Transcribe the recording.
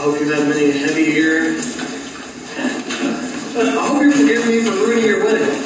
hope you've had many heavy year. I hope you forgive me for ruining your wedding.